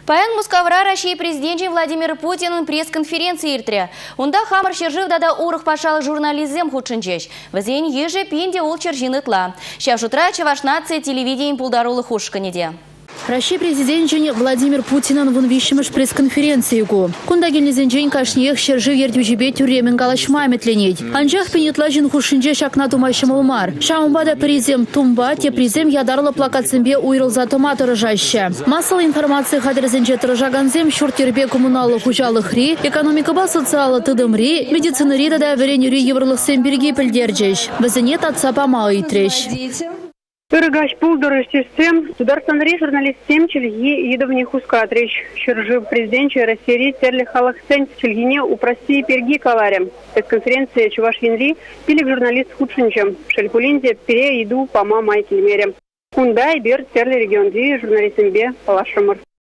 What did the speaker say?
Паян Мускавра России президент Владимир Путин пресс-конференции иртре. Унда хамар шержив дада урых пашал журнализм худшинчеш. Вазень еже пинде ул чержинытла. Щав утра чавашнация телевидение пулдарулы хушканеде. Россия президент Владимир Путин вон вещимыш пресс-конференции го. Кунда гельнезенжень кашнех шержив ердюжибе тюремен галашма метленеть. Анжах пенетлажин хушинже шакна тумайшим улмар. Шаумбада президент тумба те президент ядарла плакатсембе уйрыл за томаты рожаща. Массовая информация хадрезенже тражаганзем шуртербе коммуналы хужалы хри, экономика ба социалы тыдымри, медицина рида да веренюри еврлых семберги пельдерджеш. Вазенет отца помалы трещ. Пырыгач пулдыры систем, государственный журналистем чельги едовни хуска отречь. Шержив президент России терли халахсен чельгине упрости перги каларем. Пресс-конференция Чуваш Венри пилик журналист худшинчем. Шелькулинде пере еду пома майкельмерем. Кундай бер терли регион ди журналистембе палашамар.